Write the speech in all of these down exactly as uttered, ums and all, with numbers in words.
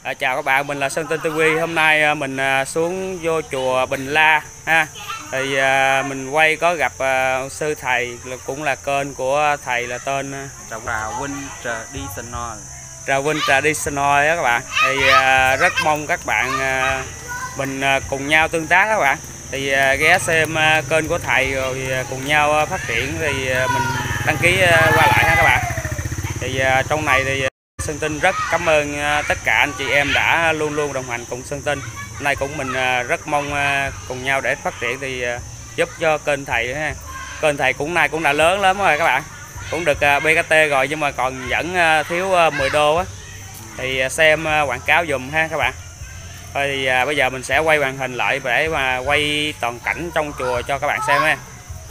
À, chào các bạn, mình là Sơn Tinh ti vi. Hôm nay mình xuống vô chùa Bình La ha. Thì à, mình quay có gặp à, sư thầy cũng là kênh của thầy là tên Trà Vinh Traditional. Trà Vinh Traditional đó các bạn. Thì à, rất mong các bạn à, mình à, cùng nhau tương tác các bạn. Thì à, ghé xem à, kênh của thầy rồi à, cùng nhau à, phát triển thì à, mình đăng ký à, qua lại ha các bạn. Thì à, trong này thì Sơn Tinh rất cảm ơn tất cả anh chị em đã luôn luôn đồng hành cùng Sơn Tinh. Hôm nay cũng mình rất mong cùng nhau để phát triển thì giúp cho kênh thầy ha. Kênh thầy cũng nay cũng đã lớn lắm rồi các bạn. Cũng được bê ca tê rồi nhưng mà còn vẫn thiếu mười đô á. Thì xem quảng cáo dùm ha các bạn. Thôi thì bây giờ mình sẽ quay màn hình lại để mà quay toàn cảnh trong chùa cho các bạn xem ha.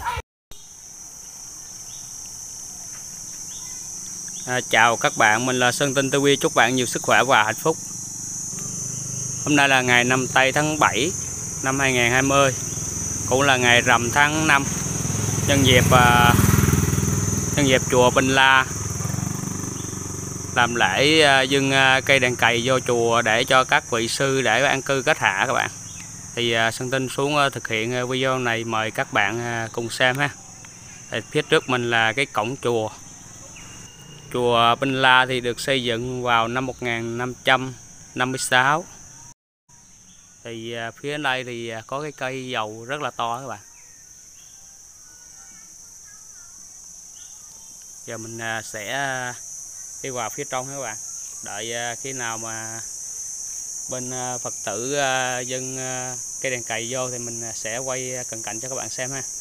À, chào các bạn, mình là Sơn Tinh ti vi, chúc bạn nhiều sức khỏe và hạnh phúc. Hôm nay là ngày năm tây tháng bảy năm hai nghìn không trăm hai mươi, cũng là ngày rằm tháng năm. Nhân dịp à, nhân dịp chùa Bình La làm lễ à, dâng à, cây đèn cày vô chùa để cho các vị sư để an cư kết hạ các bạn. Thì à, Sơn Tinh xuống à, thực hiện à, video này, mời các bạn à, cùng xem ha. Thì phía trước mình là cái cổng chùa. Chùa Bình La thì được xây dựng vào năm một nghìn năm trăm năm mươi sáu. Thì phía đây thì có cái cây dầu rất là to các bạn. Giờ mình sẽ đi vào phía trong các bạn. Đợi khi nào mà bên Phật tử dâng cây đèn cày vô thì mình sẽ quay cận cảnh cho các bạn xem ha.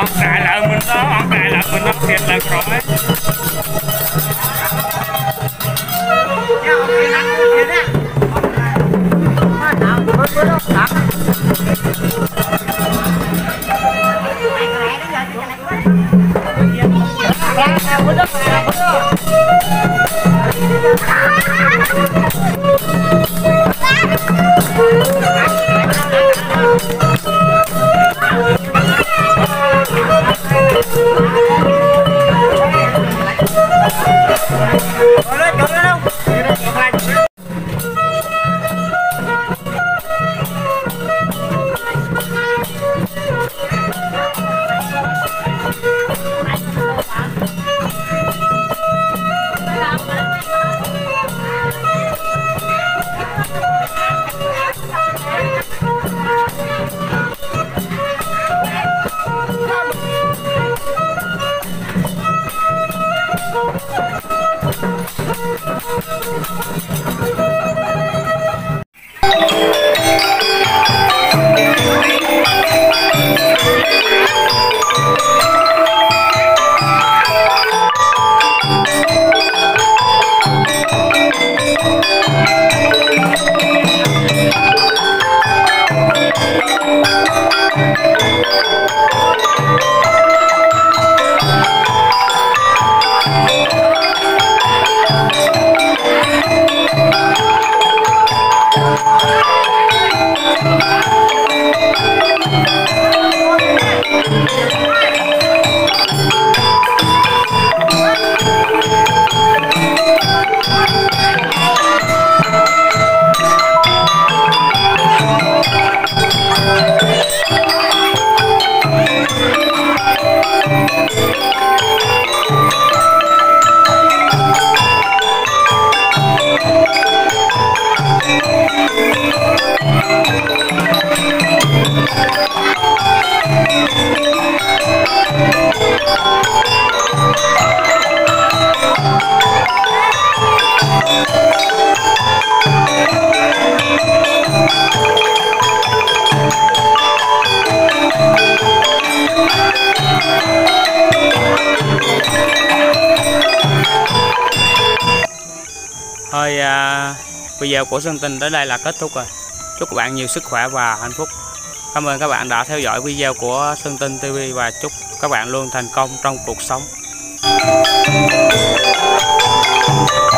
on đại là mình đó, on đại là mình nó thiệt là rồi. Thôi à, video của Sơn Tinh tới đây là kết thúc rồi. Chúc các bạn nhiều sức khỏe và hạnh phúc. Cảm ơn các bạn đã theo dõi video của Sơn Tinh ti vi và chúc các bạn luôn thành công trong cuộc sống.